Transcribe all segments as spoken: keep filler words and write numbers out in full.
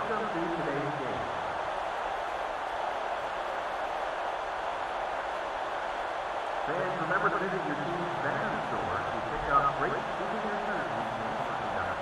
Welcome to today's game. Fans, remember to visit your team's vendor store to pick up great souvenir jerseys and merchandise.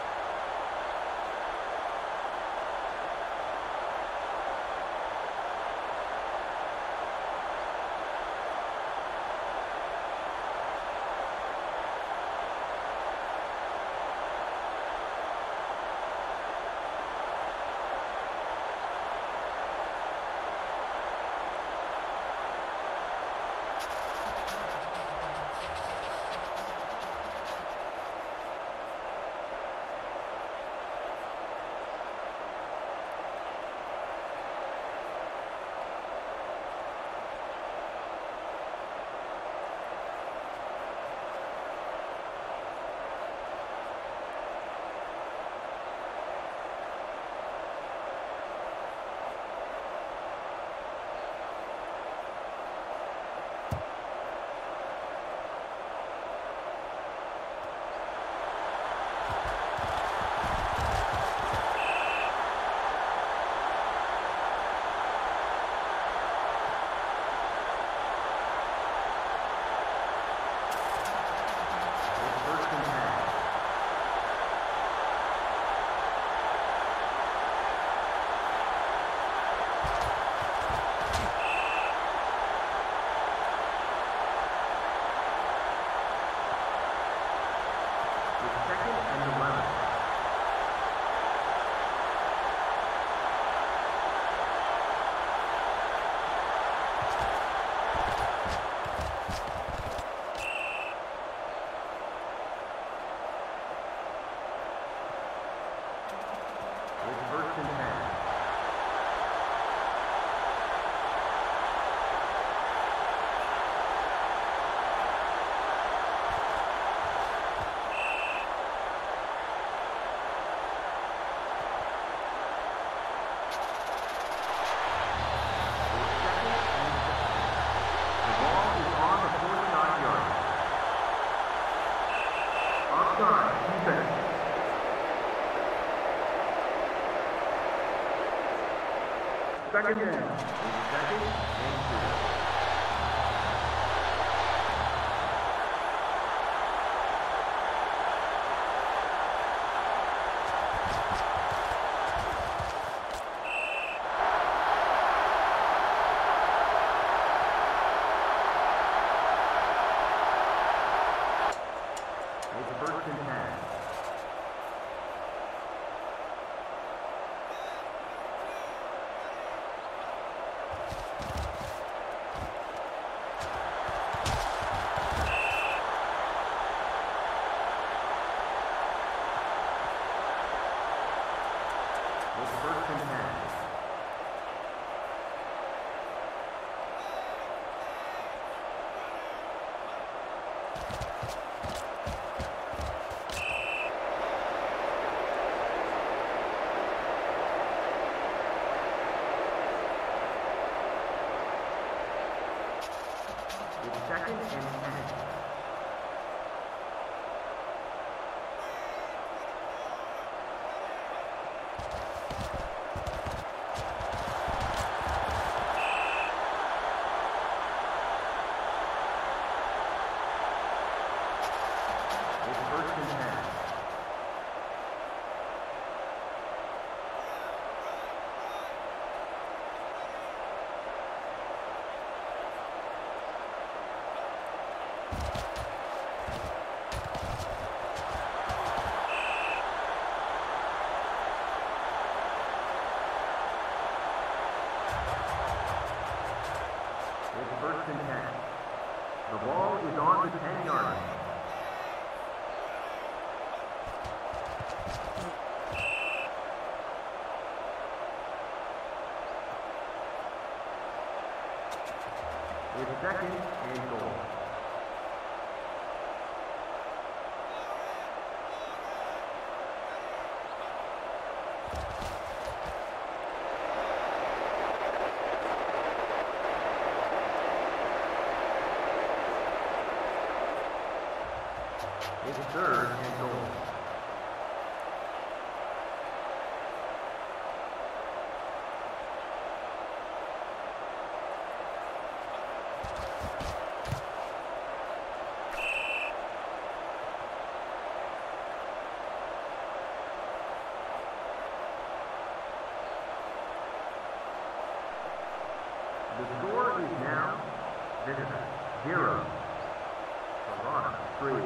Second down. Second and two. It's first and ten. Second and ten. It's first and ten. It's first and ten. The ball is on the ten-yard line. It's second and goal. It's third and goal. Citizen, zero. Toronto, three.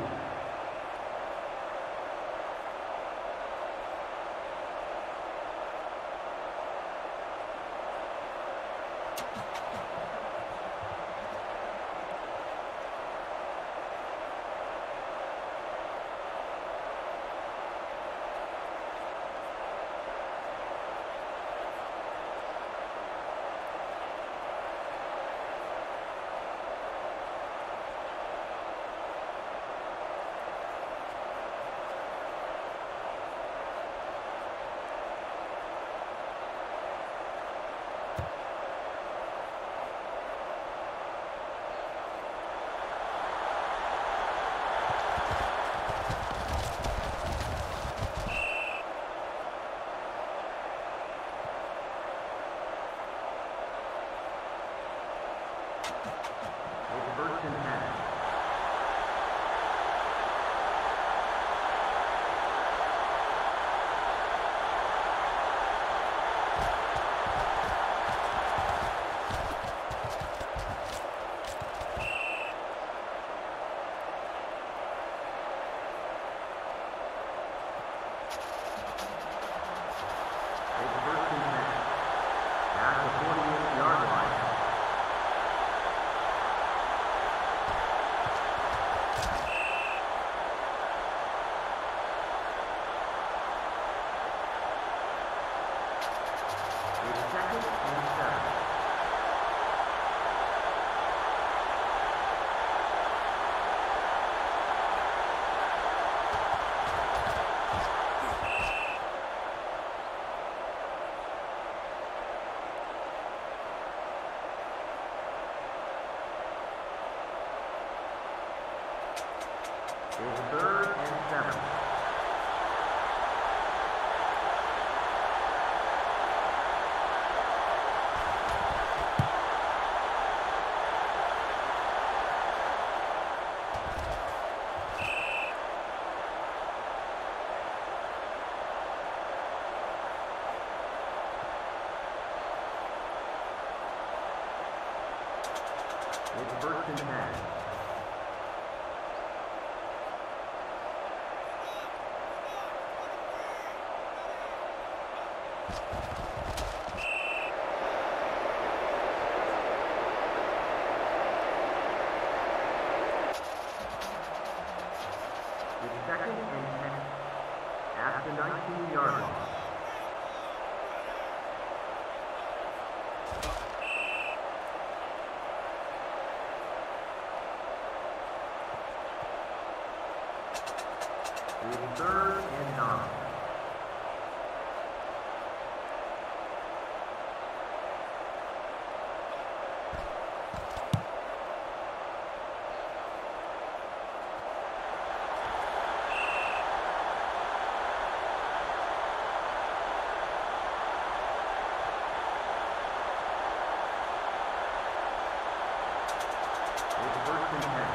First and ten. It's third and seven. It's first and ten. It's second and ten at the nineteen-yard line. It's third and nine. It's first and ten.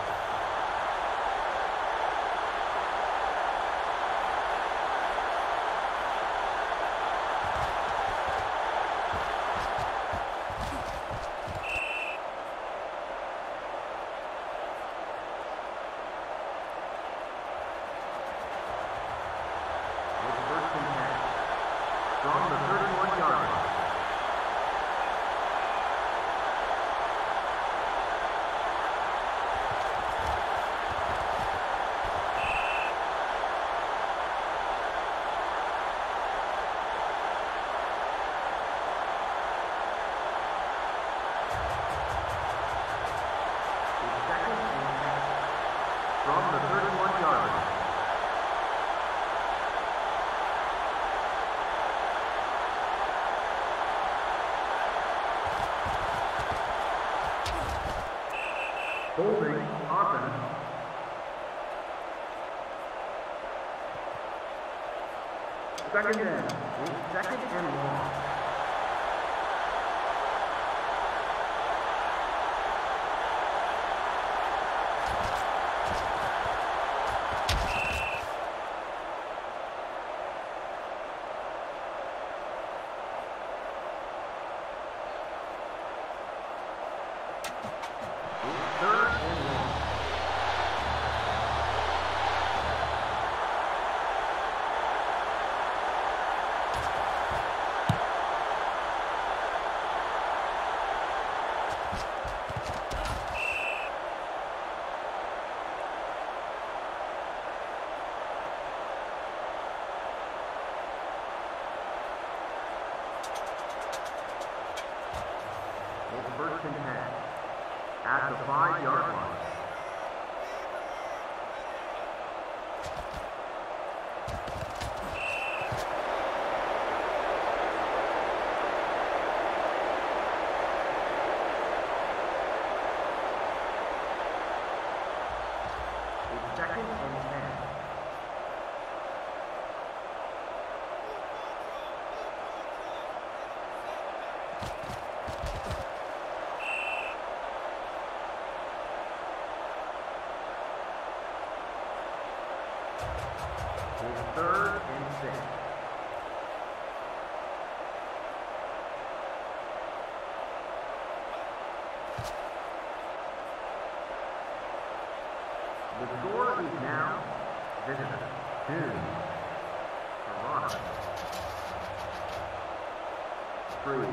From the thirty-one-yard line. It's second and ten from the thirty-one-yard line. Holding offense. Second and second and long. first and ten. At the five-yard line. It's second and ten. It's third and six. The score is now Visitor two, Toronto three.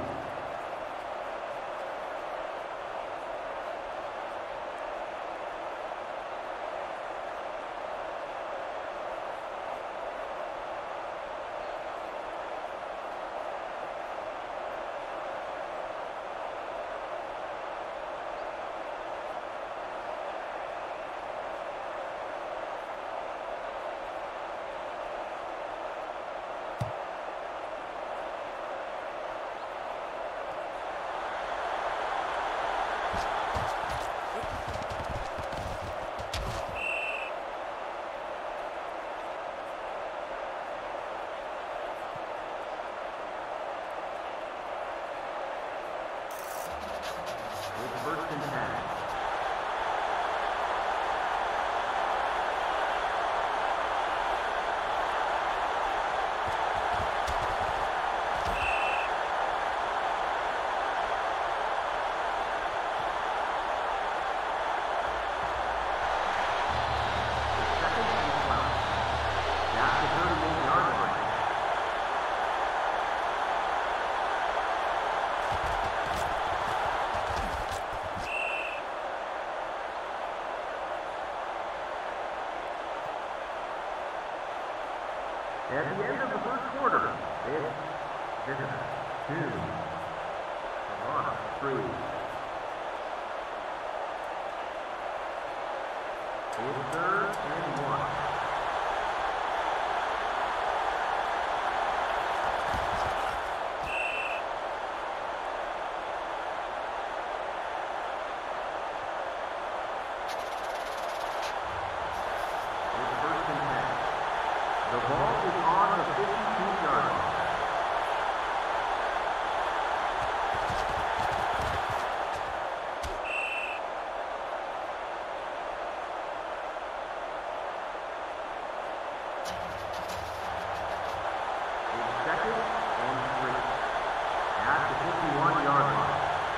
It's first and ten. At the end of the first quarter, it's Visitor two, Toronto three. It's third and one. It's first and ten. The ball is on the fifty-two-yard line. It's second and three. At the fifty-one-yard line.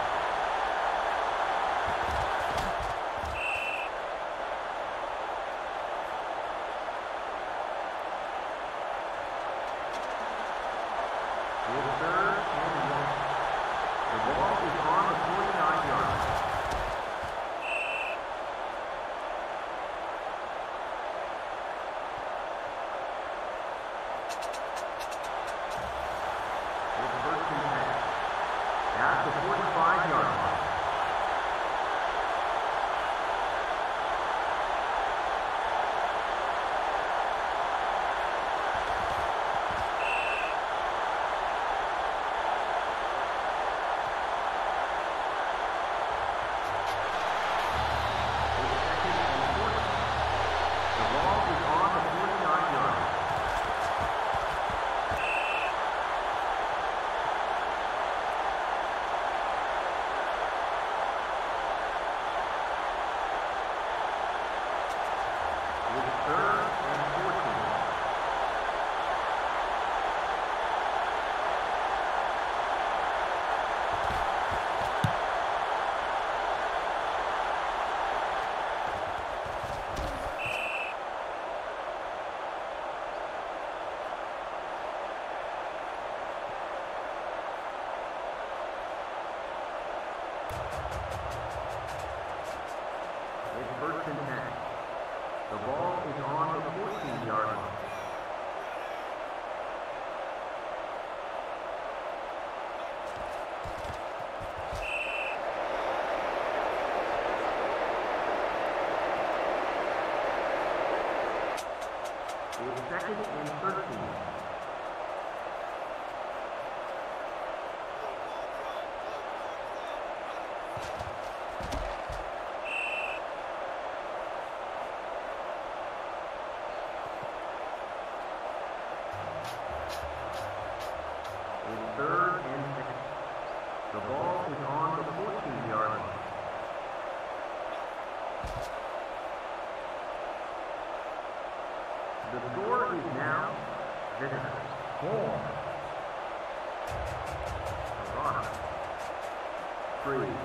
It's third and one. The ball is on the forty-nine-yard line. It's first and ten. At the forty-five-yard line. second and thirteen. It's third and six. The ball is on the fourteen-yard line. The score is now visitors four, Argonauts three.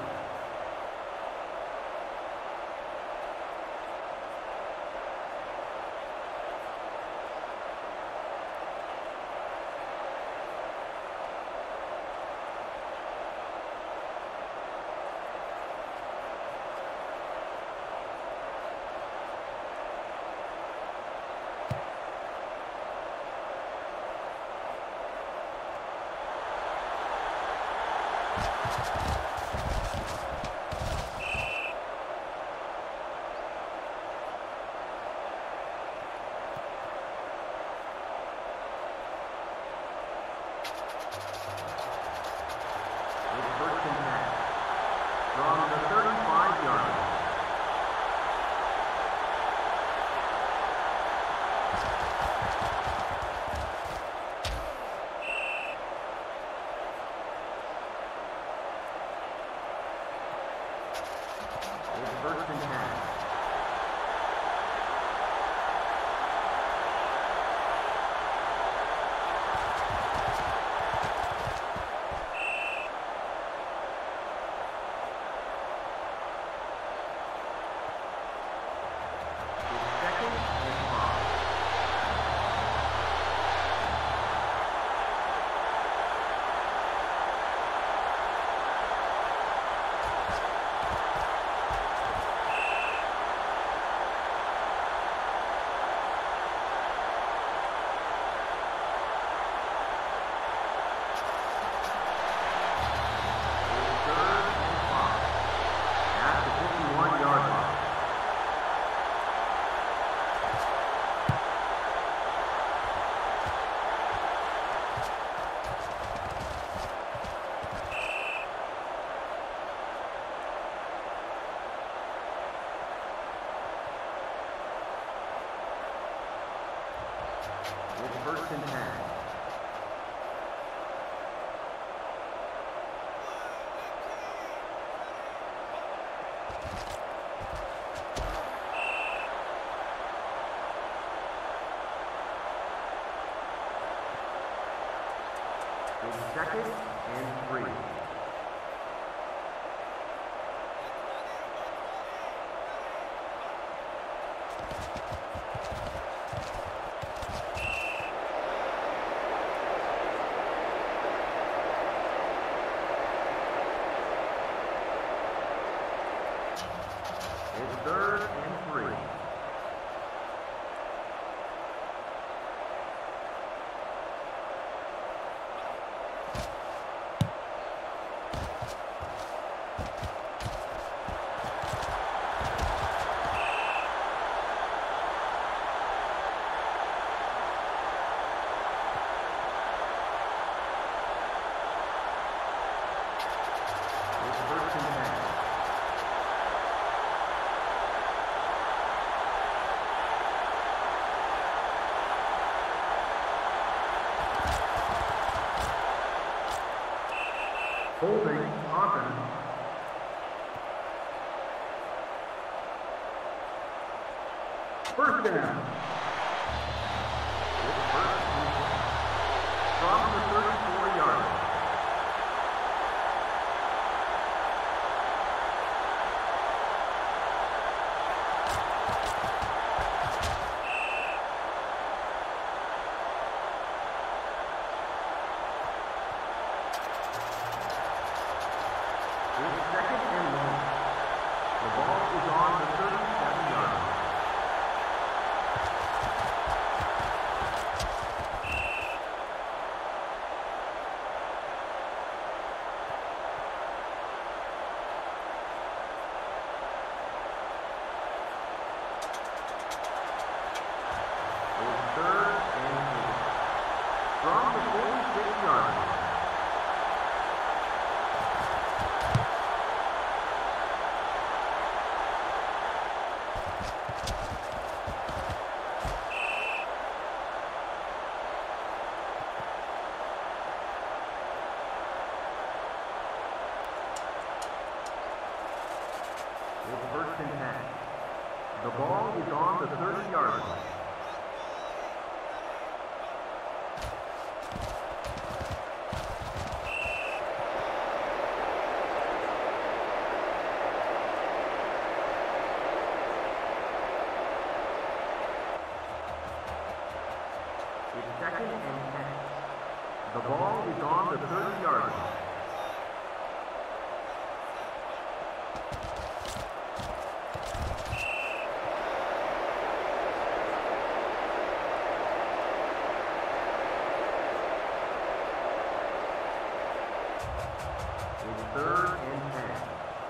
From the thirty-five-yard line. It's first and ten. It's first and ten. It's second and three. It's third and three. It's first and ten. Holding offense. First down. It's first and ten. From the thirty-four-yard line. It's second and long. The ball is on the thirty-seven-yard line. from the forty-six yard line. It's first and ten. The ball is on the thirty yard line. It's second and ten. The ball is on the thirty yard line. It's third and ten.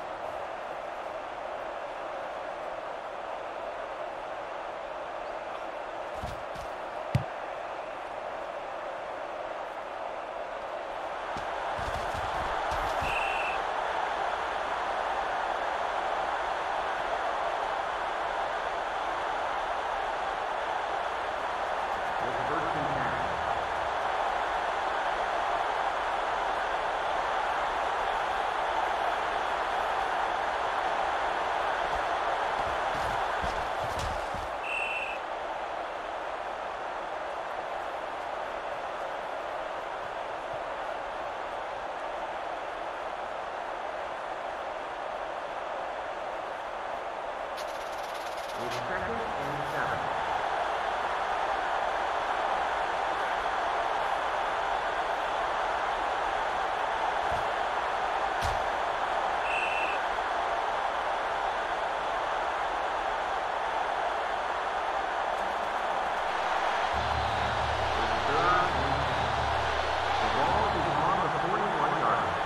It's first and ten. It's second and seven. It's third and ten. The ball is on the forty-one yard line.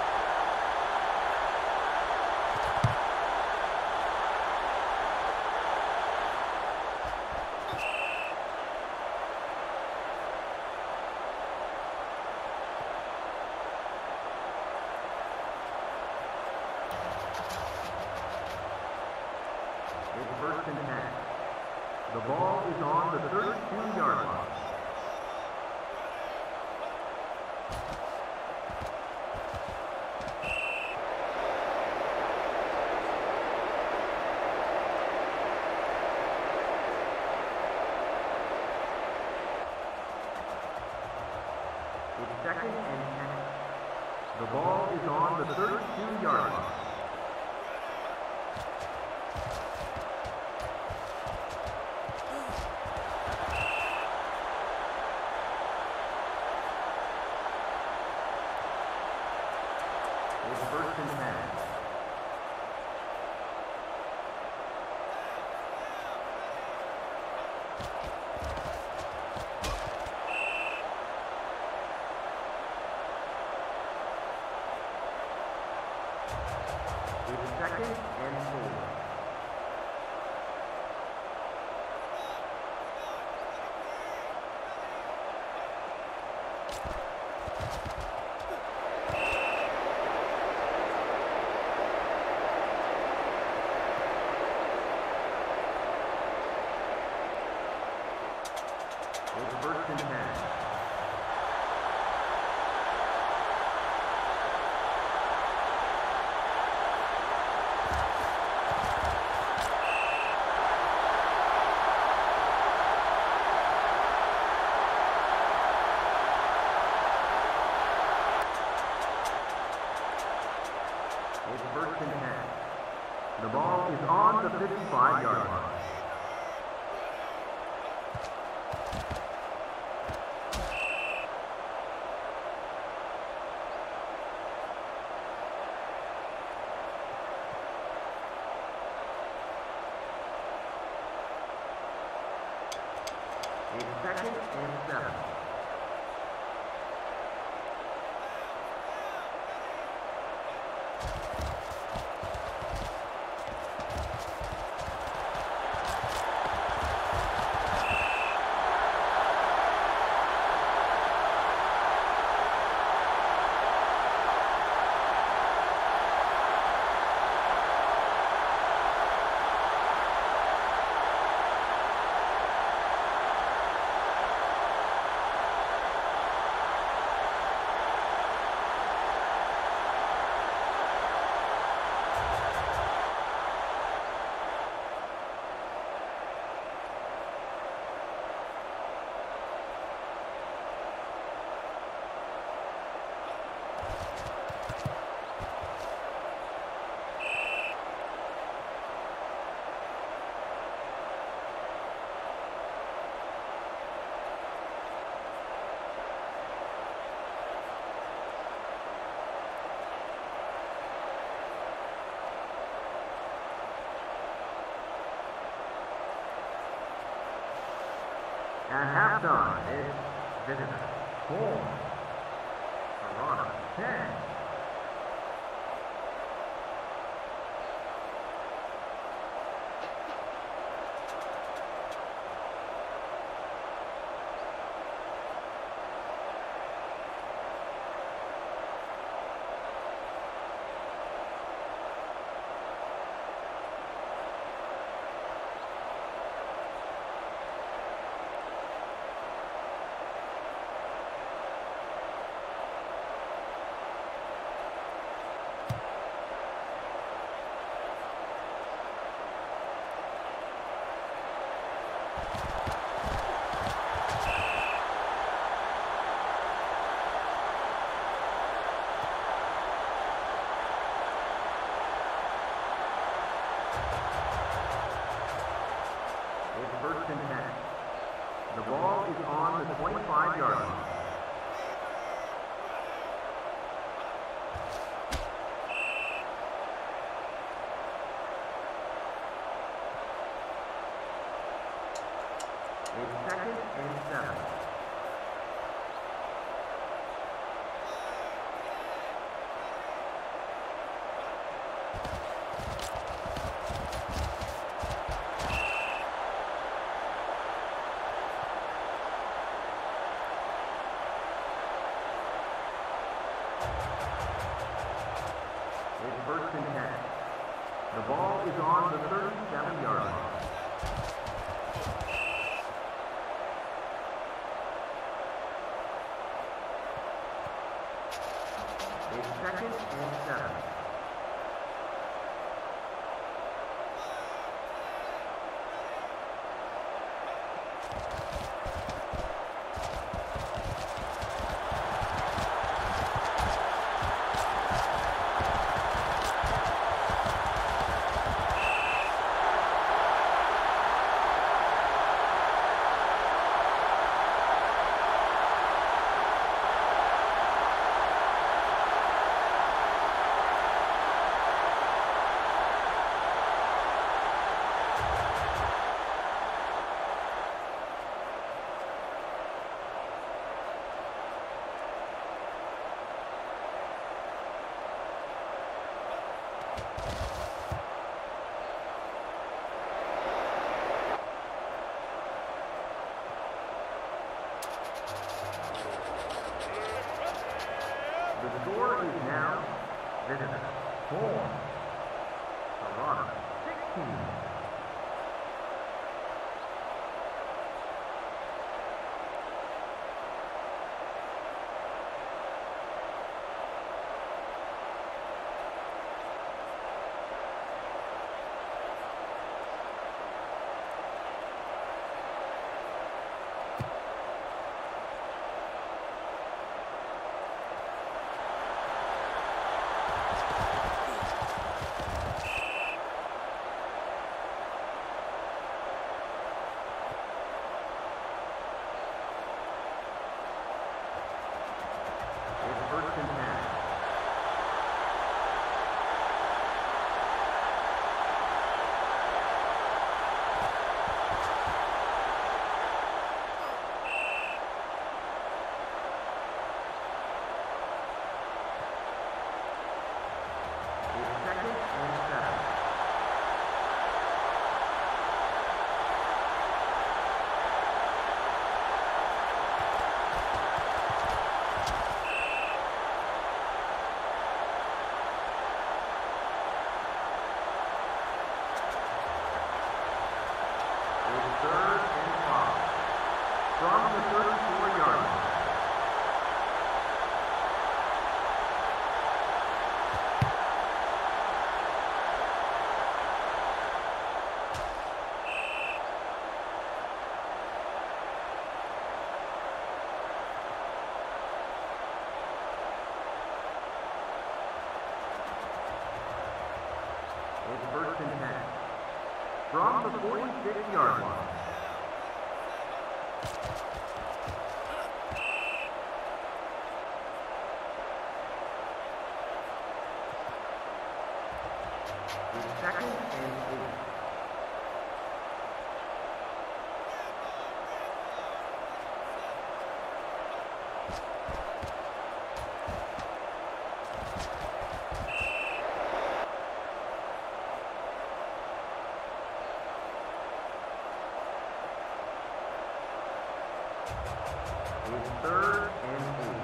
It's first and ten. The ball is on the thirty-two yard line. It's second and ten. The ball is on the thirty-two yard line. It's first and ten. It's second and four. It's first and ten. It's first and ten. The ball is on the fifty-five yard line. It's second and seven. At halftime, it's visitor four, Toronto ten. First and ten. The ball is on the twenty-five yard line. It's second and seven. First and ten. The ball is on the thirty-seven yard line. It's second and seven. The score is now visitor four, Toronto sixteen. First and ten. It's second and seven. Third and five. From the thirty-four yard line. It's first and ten. From the forty-six yard line. It's second and eight. It's third and eight.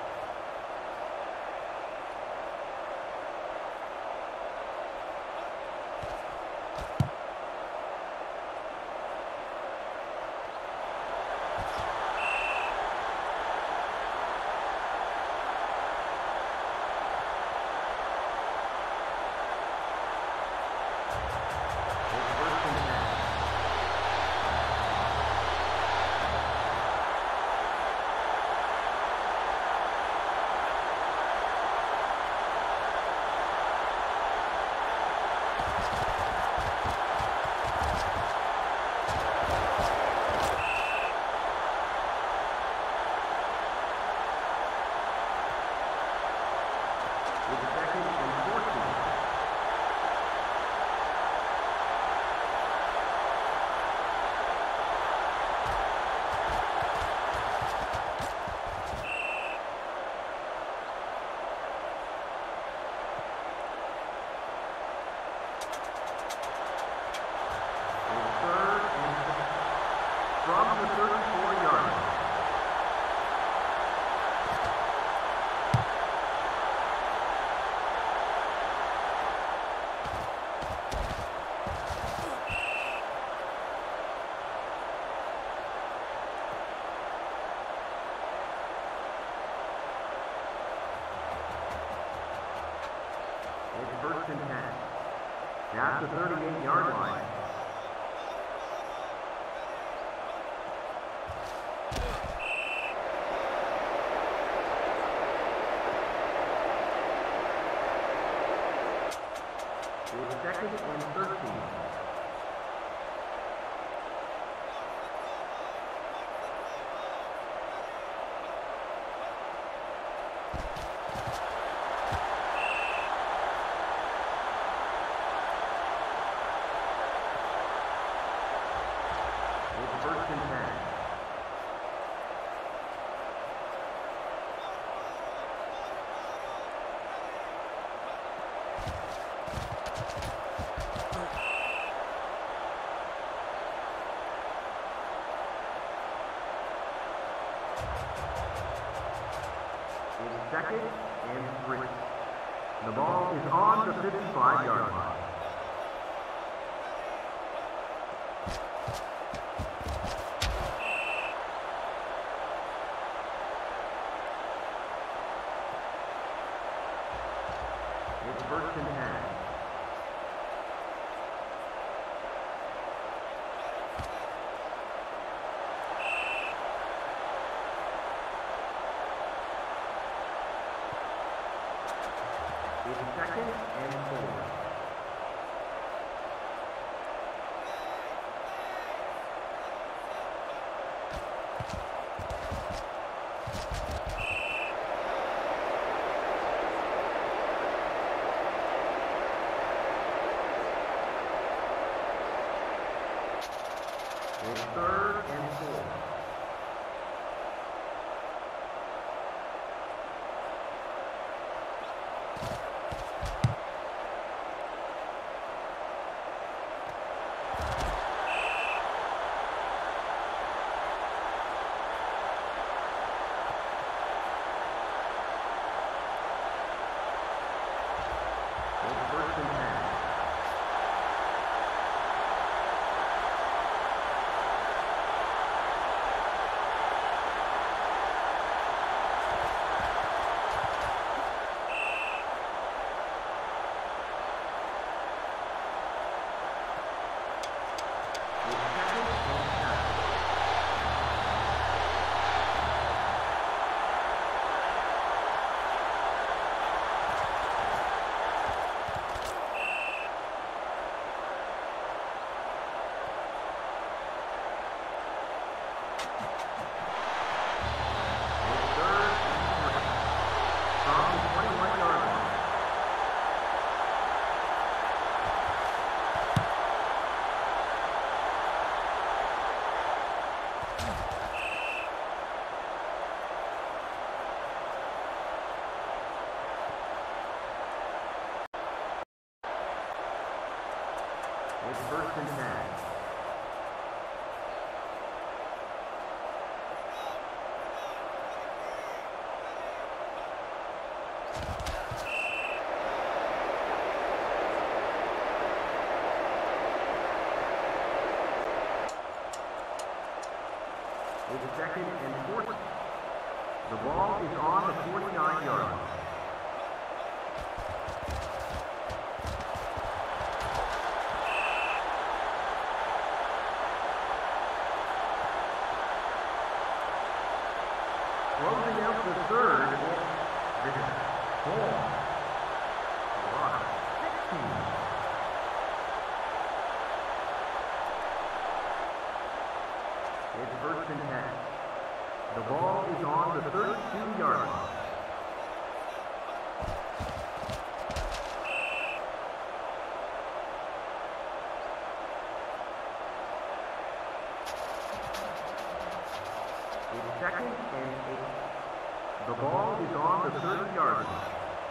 From the thirty-four yard line. It's first and ten. At the thirty-eight yard line. Second and thirteen. It's first and ten. Second and three. The ball is on the fifty-five yard line. It's first and ten. It's second and four. It's third and four. First and ten. It's first and ten. second and forty. The ball is on the forty-nine yard line. Closing out the third, this is four. One, sixteen. It's first and ten. The ball is on the thirty-two yard line. It's second and eight. The ball is on the thirty yard line.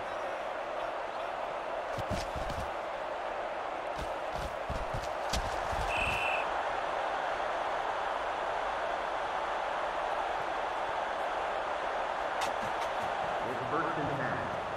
It's first and ten.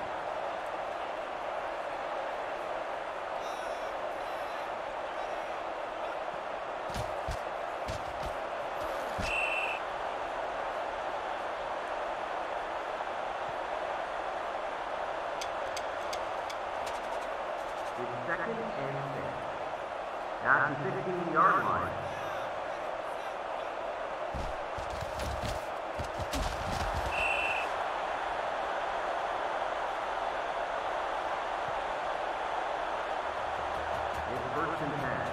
It's second and six. At the sixteen yard line. It's first and ten.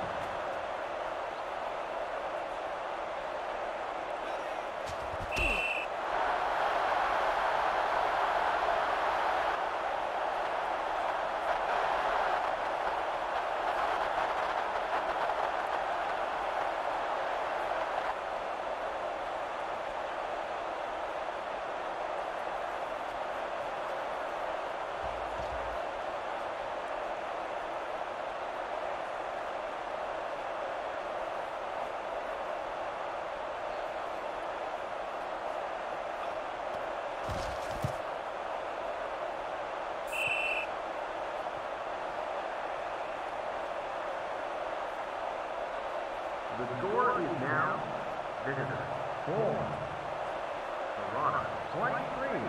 The score is now, this is four. Toronto, twenty-three.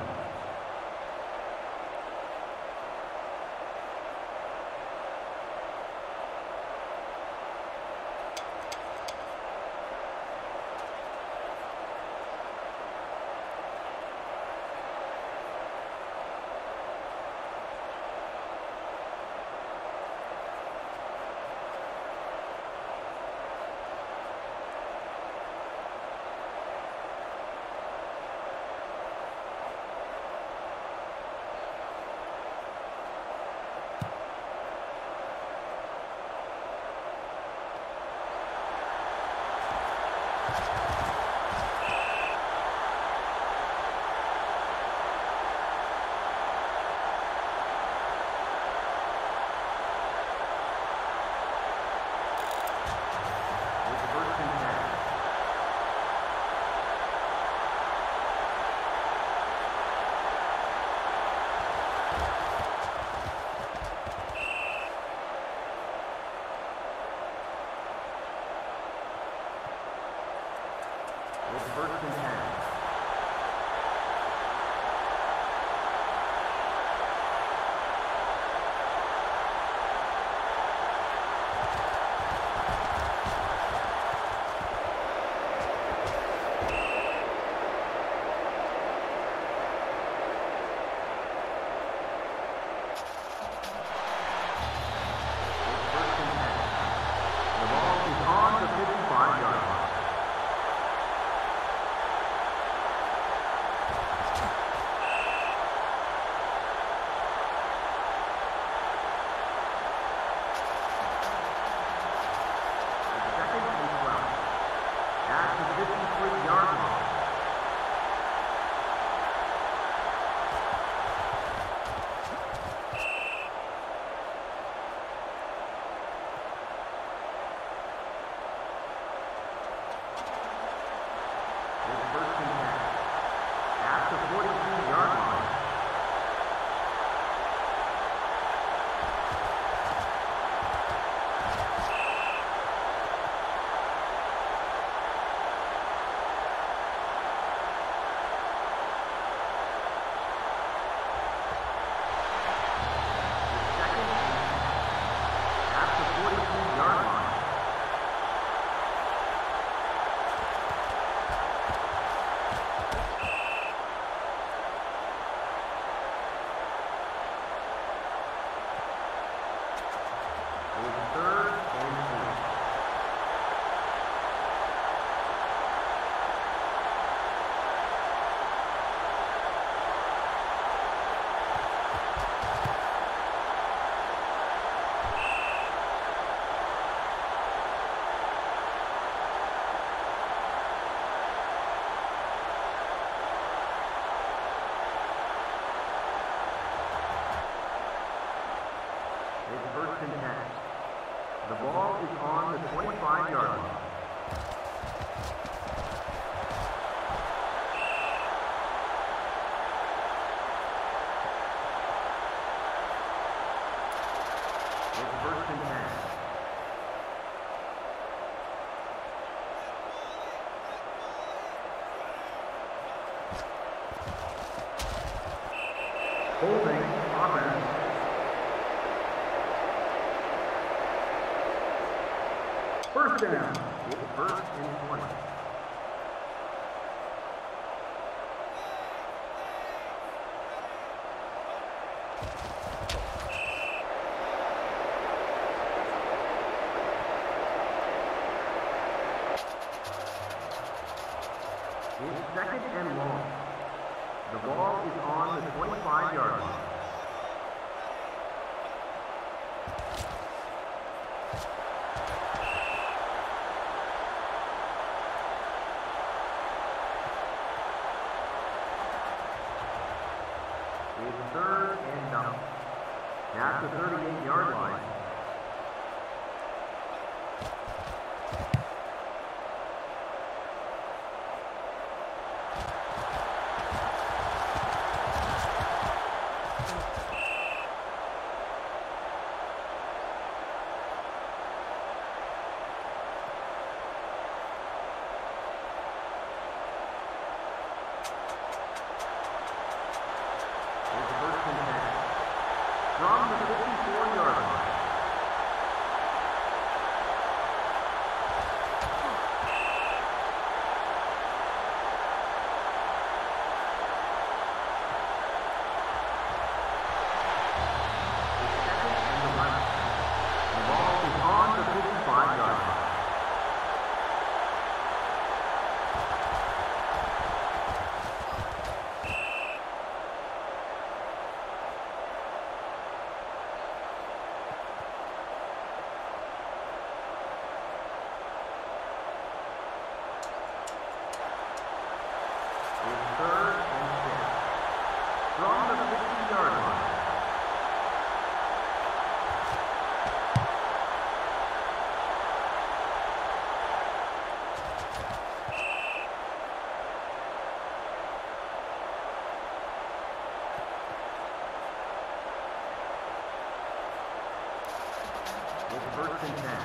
The ball is on the twenty-five yard line. It's first and ten. Holding, offense. First down. It's first and twenty. It's second and long. The ball is on the twenty-five yard line. It's third and down. At the thirty-eight yard line. From the fifty-four yard line. It's second and eleven. The ball is on the fifty-five yard line. Third and six. From the fifty yard line. It's first and ten.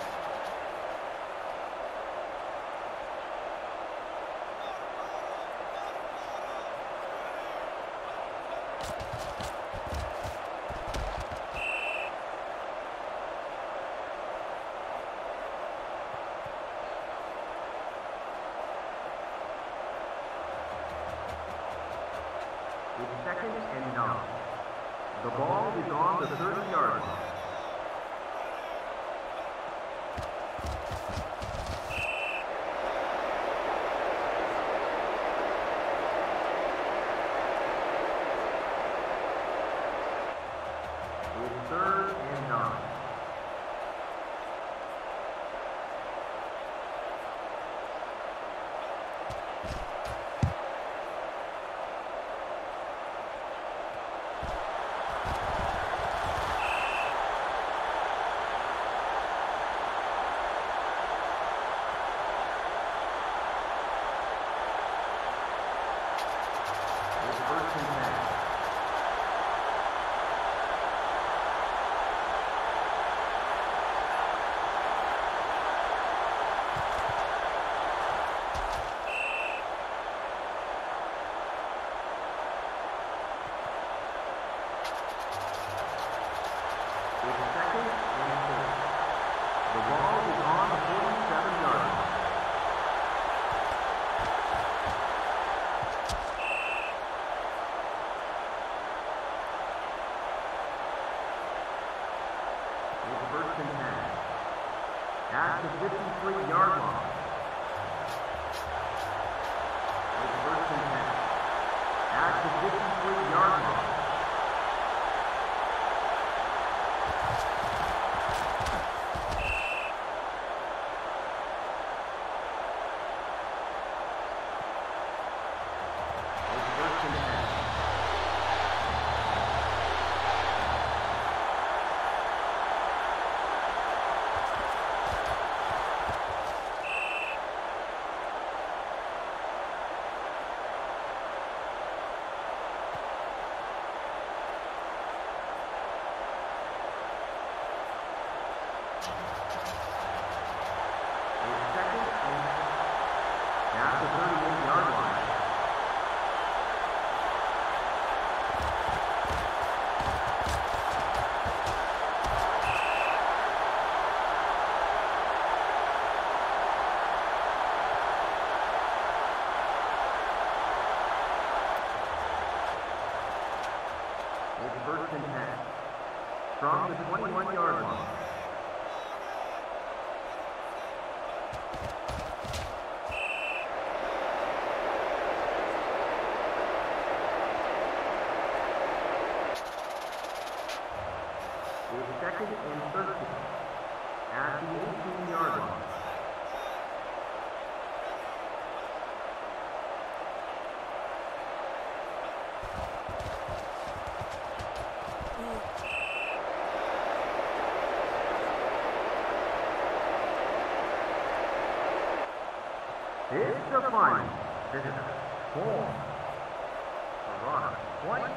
It's second and nine. The ball is on the thirty yard line. It's third and nine. It's first and ten. It's second and four. The ball is on the forty-seven yard line. It's first and ten. At the fifty-three yard line. It's first and ten. At the fifty-three yard line. It's first and ten. first and ten. From the twenty-one yard line. It's second and thirteen at the eighteen yard line. It's the final. This is four. Argonauts twenty.